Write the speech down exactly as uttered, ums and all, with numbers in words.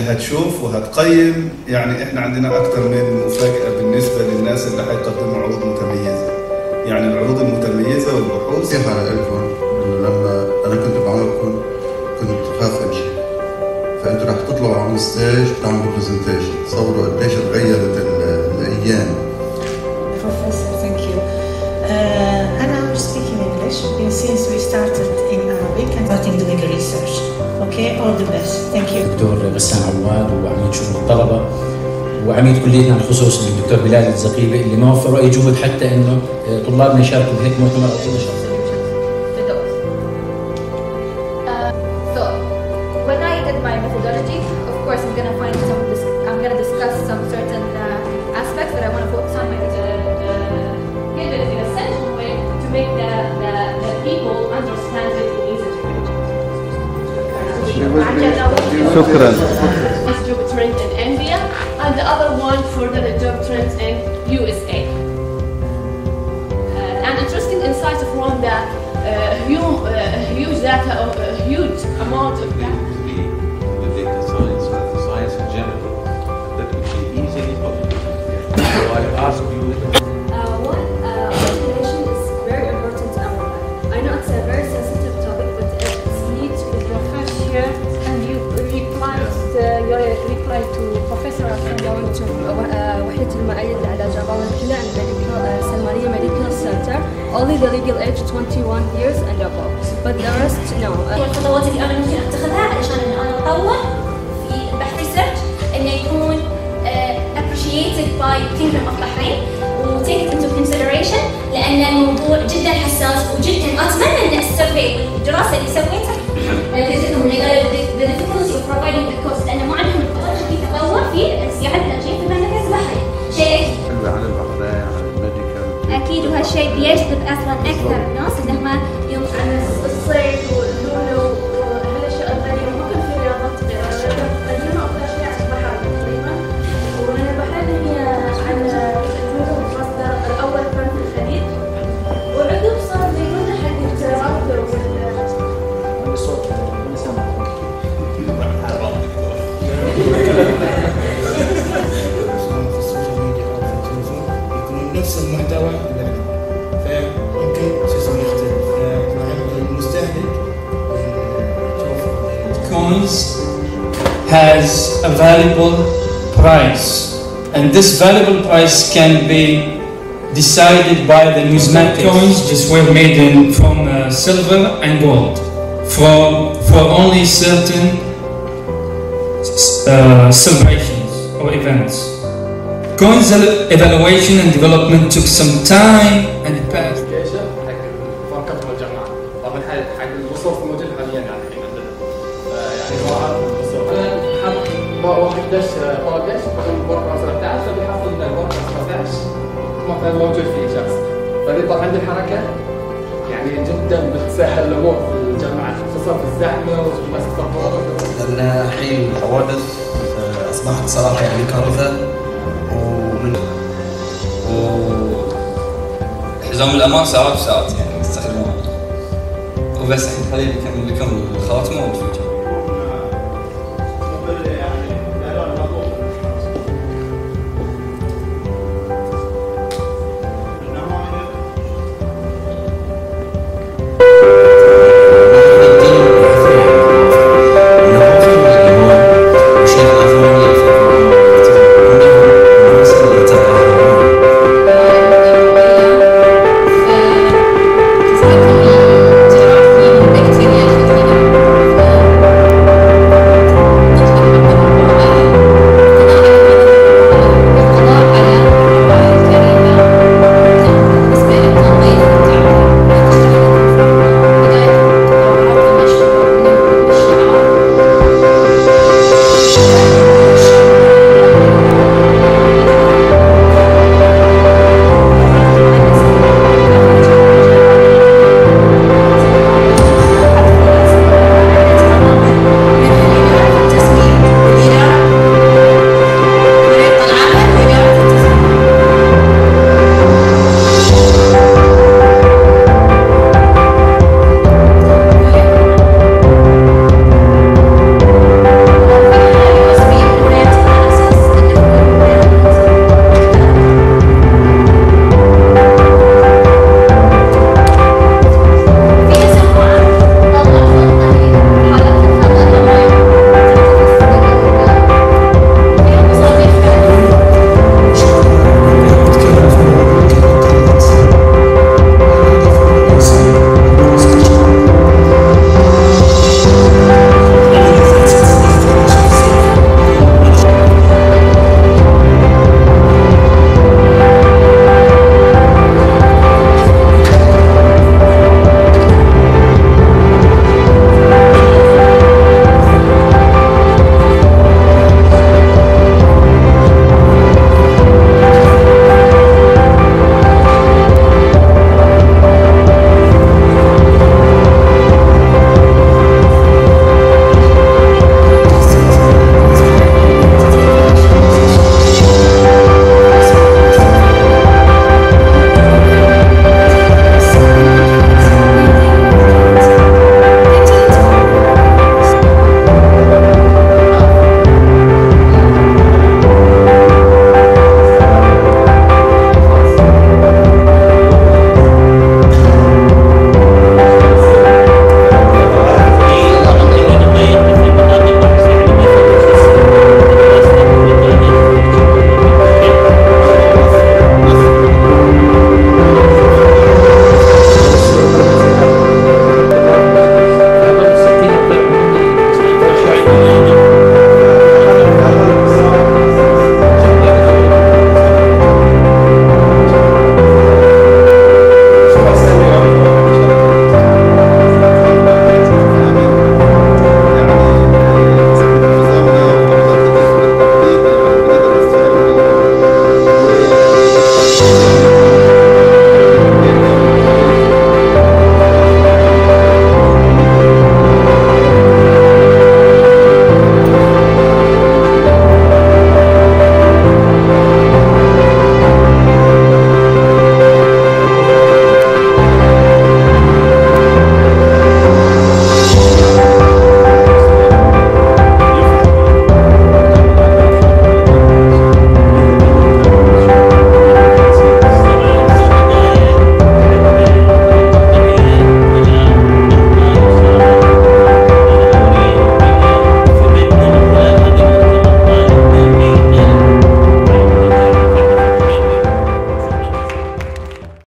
هتشوف وهتقيم. يعني احنا عندنا اكثر من مفاجأة بالنسبة للناس اللي حيقدموا عروض متميزة. يعني العروض المتميزة والبحوث نصيحة لكم، لما انا كنت بعملكم كنت خاف امشي، فانتوا رح تطلعوا على الستيج وتعملوا برزنتيشن. تصوروا قديش تغيرت الايام. Professor, thank you. Uh, and I'm speaking English since we started in Arabic and starting doing research. Okay, all the best. Thank you. دكتور غسان عواد وعميد شؤون الطلبة وعميد كليتنا الخصوصي الدكتور بلال الزقيبي اللي ما وفروا أي جهد حتى إنه طلابنا يشاركوا بهيك مؤتمر أو كل شيء. So when I did my methodology, of course I'm gonna find some. I'm gonna discuss some certain uh, aspects that I want to focus on. Like the, the give it in a central way to make the, the, the people understand it in easy to read. شكرا. Job trend in India and the other one for the job trends in U S A. Uh, and interesting insights from the uh, huge, uh, huge data, of, uh, huge amount of data. With data science, with science in general, that could be easily published. So I ask you. Uh, one, uh, regulation is very important in our life. I know it's a very sensitive topic, but it's needs to be here. And you replied, uh, you replied to Professor going to وحدة المعايير للعلاج الربوي الابتداء medical Salmania Medical Center. Only the legal age twenty-one years and above, but the rest no. الخطوات اللي أنا ممكن أتخذها علشان إنه أنا أطور في البحث research إنه يكون uh, appreciated by Kingdom of Bahrain و take it into consideration لأن الموضوع جدا حساس وجدا أتمنى إن السيرفي والدراسة اللي سويتها لهم اللي قالوا the difficulty of providing the cost لأنه ما عندهم القدرة في تطور في السياحة الخارجية في المملكة البحرين شيء عن البحرين عن الميديكال أكيد وهالشيء بيجذب أصلا أكثر الناس اللي هم يوم عن الصيد واللولو وهالأشياء الغريبة ممكن في رياضات قديمة أو أشياء عن البحر تقريبا ومن البحرين هي عن المصدر الأول كان في الخليج وعقب صار بيقولنا حق الترابط الصوت نفس المحتوى فيمكن شو اسمه يختلف المستهلك. Coins has a valuable price, and this valuable price can be decided by the numismatic. Coins just were made in from uh, silver and gold for for only certain uh, celebrations or events. Coins evaluation and development took some time and it passed. فكرت بالجامعة طبعا حق الوصف موجود حاليا يعني الحين عندنا يعني قواعد الوصف. أنا حاب واحد دش طاقش مثلا بورقة ثلاثة عشر فبيحط لنا البورقة ثلاثة عشر مثلا موجود فيه شخص فيطلع عندي حركة يعني جدا بتسهل الأمور في الجامعة خصوصا في الزحمة والمسافة. لأن الحين الحوادث أصبحت صراحة يعني كارثة ومن حزام الأمان ساعات وساعات يعني يستخدموها وبس. الحين حاليا بكم بكم الخواتم وتفوت.